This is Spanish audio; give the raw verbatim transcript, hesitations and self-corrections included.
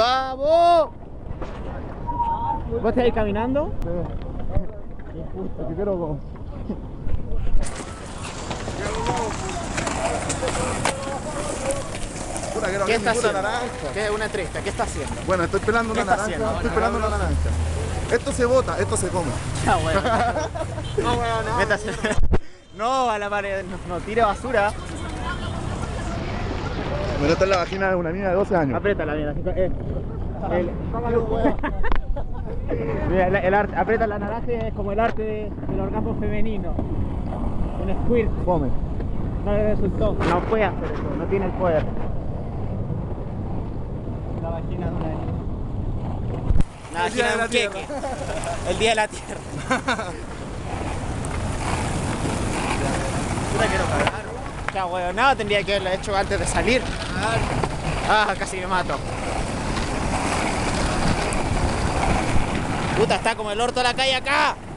¡Vamos! ¿Vos te vais caminando? Sí. Injusto, que quiero como... Puta, que no ¿Qué hay está ninguna haciendo? naranja. ¿Qué es una entrevista? ¿Qué está haciendo? Bueno, estoy pelando ¿Qué una está naranja. haciendo? Estoy pelando una naranja. Esto se bota, esto se come. Ah, bueno. No, bueno, no. Métase. No, a la pared, no, no tire basura. Pero esta es la vagina de una niña de doce años. Apriétala, mira. así, eh. El, mira, el, el arte, aprieta la naranja y es como el arte de, del orgasmo femenino. Un squirt. Come. No le resultó. No puede hacer eso, no tiene el poder. La vagina de una niña. La El día vagina de de la un queque. El día de la tierra. Puta, quiero cagar. Ya, weón, nada tendría que haberlo hecho antes de salir. Ah, casi me mato. Puta, está como el orto de la calle acá.